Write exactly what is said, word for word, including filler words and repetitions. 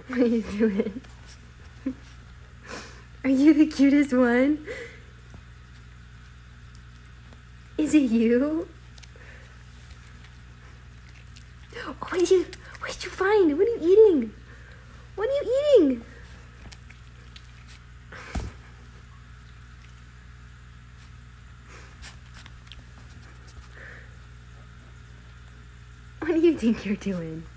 What are you doing? Are you the cutest one? Is it you? What did you, what did you find? What are you eating? What are you eating? What do you think you're doing?